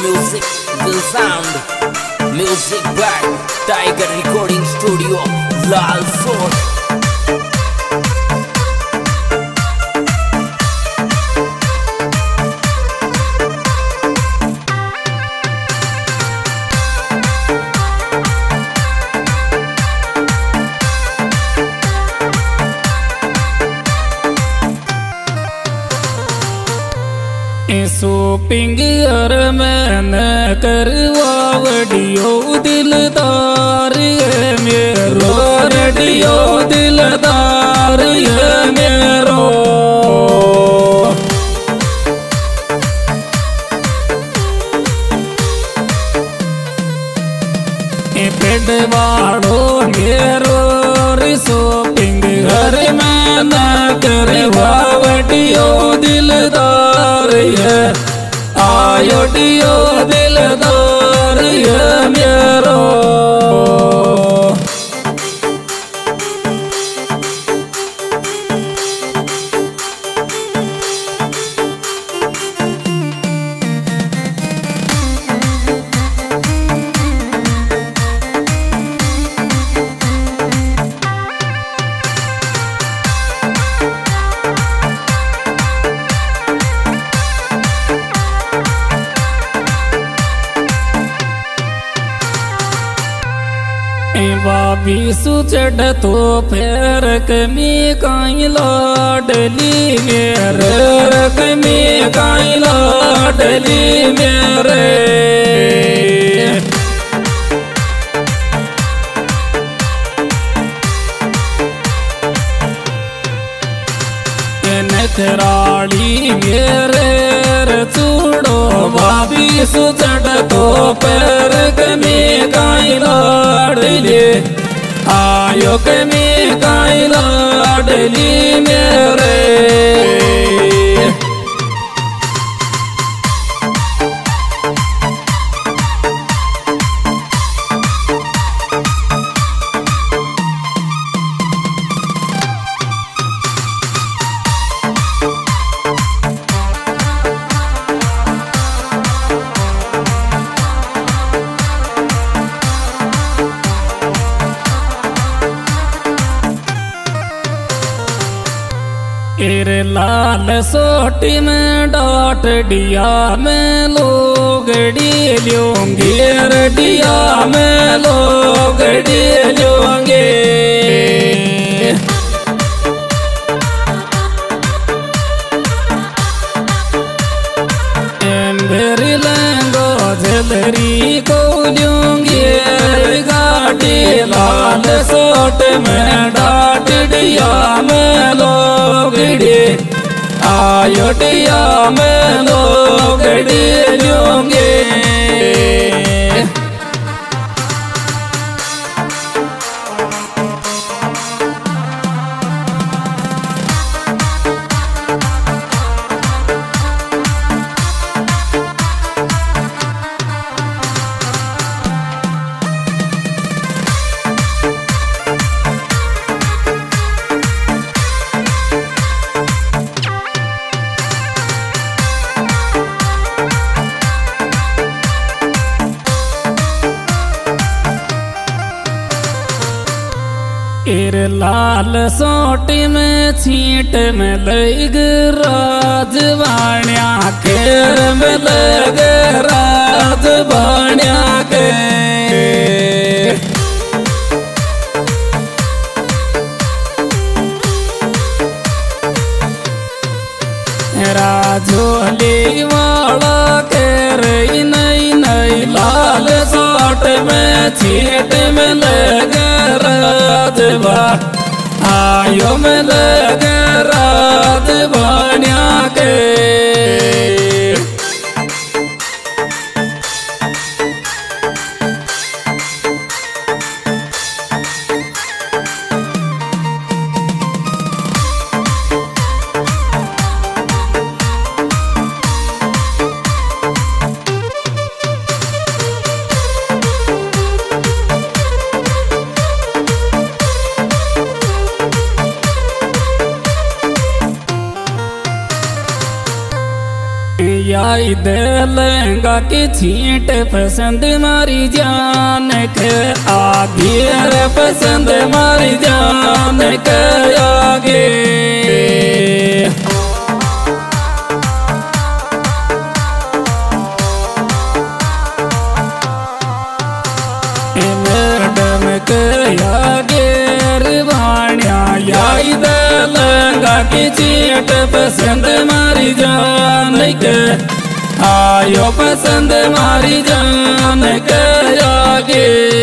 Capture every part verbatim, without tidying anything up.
music will sound. Music by Tiger Recording Studio, Lal Fort. Shopping यार मैंने करवावडियो दिलदार ये मेरो रेडियो दिलदार ये मेरो पेडवाड़ो मेरो शॉपिंग यार मैंने करवावडियो दिलदार ये आयो डियो दिलदार ये मेरो बाबी सुचड़ तो फेर कमी काई लाडली मेरे कमी काई लाडली मेरे नखराली मेरे चूड़ो बाबी सुचड़ तो पैर कमी काई लाडली आयो कमी काई लाडली मेरे तेरे लाल सोटी में डाट डिया में लोगड़ी लोंगे डिया में लोगड़ी लोंगे मेरी लंगो झलरी को लूंगे गाड़ी लाल सोट में डाट डिया में लोगड़ी आयो डिया में लोगड़ी लूंगे एर लाल सोटी में छींट में लग राजवाण्या खेर में लग राजवाण्या के राजोली वाला के रही नई नई लाल सोट में छींट में लग राजवा आयो में लग राजवाण्या के आई दे लहंगा की छींट पसंद मारी जान के आगे रे पसंद मारी जान के आगे मैडम के आगे रवानिया आई दे लहंगा की छींट पसंद मारी जान के आयो पसंद मारी जान के आगे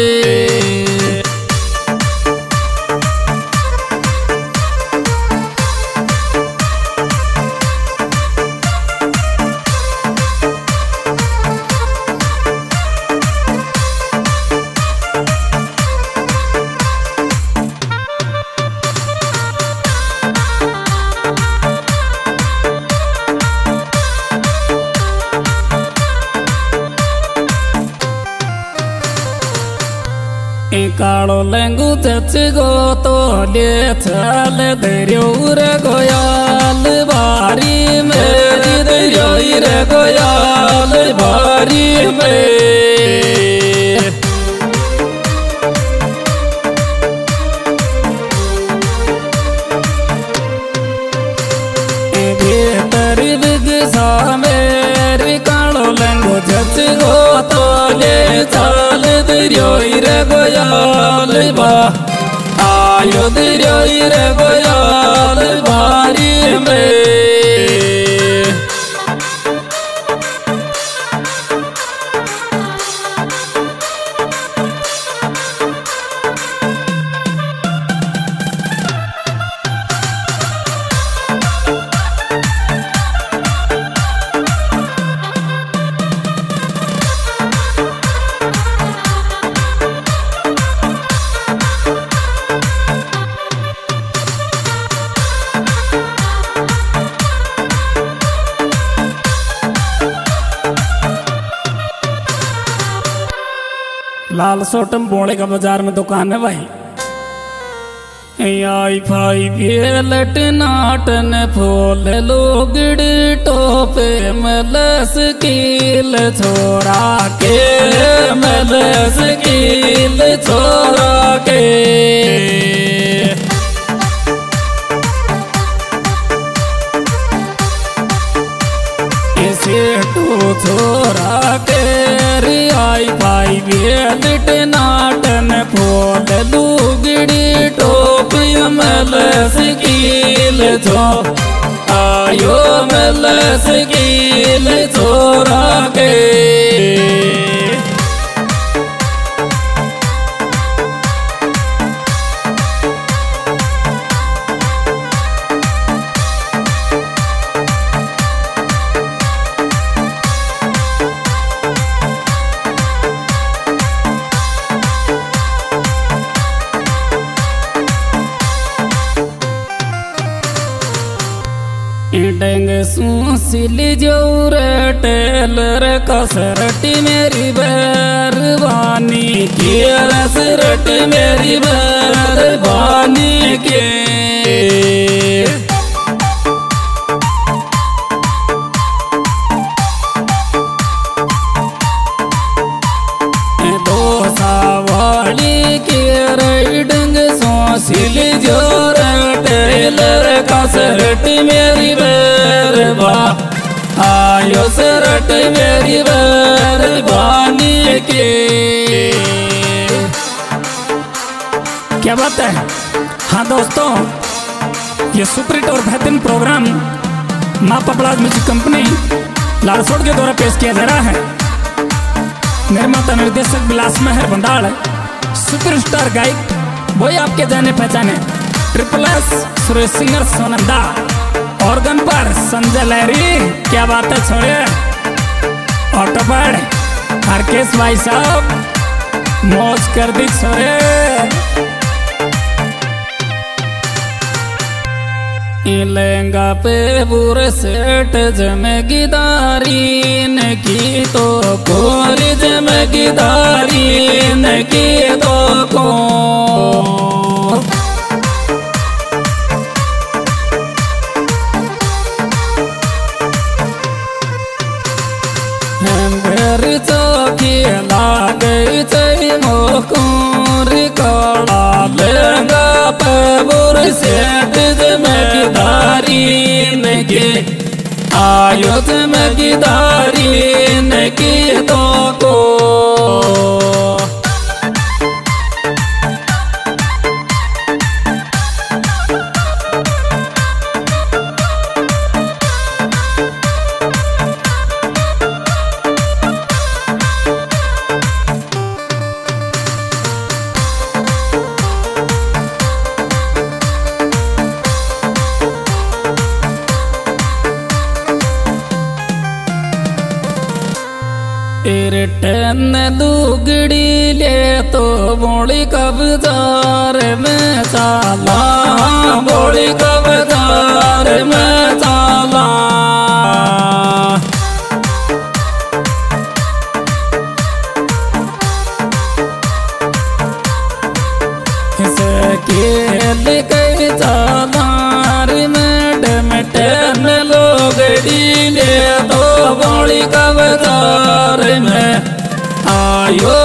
कालो लेंगू चच गो तो ले चल दरियो रे गोयाल बारी मेरी दरियो रे गोयाल बारी में भीतर बिगसा मेरी कालो लेंगू चच गो तो ले चल दरियो रे गोयाल बा आयो दरियो रे गोयाल बारी में लाल सोटम बोले का बाजार में दुकान है भाई आई फाई बेलट नाटन फूल लोगड़ टोपे मलस कील छोरा के मलस कील छोरा के टू छोरा के आई पाई बेलट नाटन फूल लुगड़ी टोपी मलस कील छो आयो मलस कील छोरा के डेंग सूसिल जोर टेलर कसरटी मेरी बैरवानी की रसरट मेरी बैरवानी के दो सावाली के रेडंग सूसिल जोर टेलर कसरट मेरी बैरवा आयो सरट मेरी बैरवानी के क्या बात है। हाँ दोस्तों, ये सुपरहिट और बेहतरीन प्रोग्राम माँ पपलाज म्यूजिक कंपनी लालसोट के द्वारा पेश किया जा रहा है। निर्माता निर्देशक विलास मेहर बंडाल, सुपरस्टार गायक वही आपके जाने पहचाने triple S Suresh singer Sonanda, organ पर संजय लहरी। क्या बात है छोरे। ऑटो पर हरकेश भाई साहब, मौज कर दी छोरे। लहंगा पे बुरे सेठ जमेगिदारी न की तो कोरी जमेगिदारी न की तो को गई थे मोकुरी काला लहंगा पे बुर से में किधारी ने के आयो थे मैं किधारी ने की तो को तेरे टन दुगड़ी ले तो बोली कबजार में चाला बोली कबजार में चाला खेल गई चालार मैडम टन लोगड़ी ले तो बोली कबजार में आयो